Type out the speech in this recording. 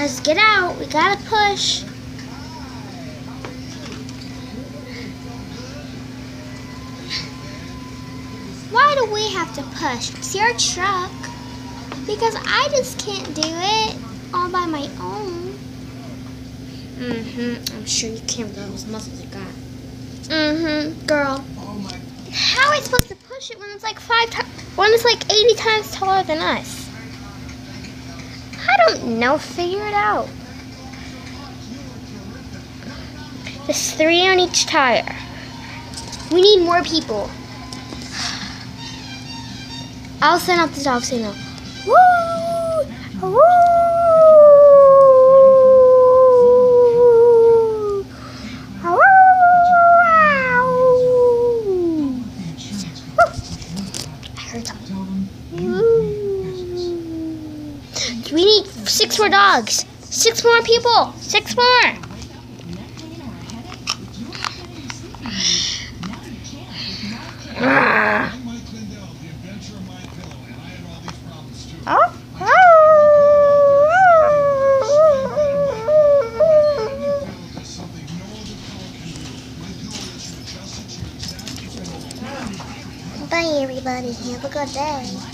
Guys, get out. We gotta push. Why do we have to push? It's your truck. Because I just can't do it all by my own. I'm sure you can with all those muscles you got. Girl. How are we supposed to push it when it's like 80 times taller than us? I don't know. Figure it out. There's 3 on each tire. We need more people. I'll send out the dog signal. Woo! Woo! Woo! I heard something. We need 6 more dogs. 6 more people. 6 more. Oh. Bye, everybody. Have a good day.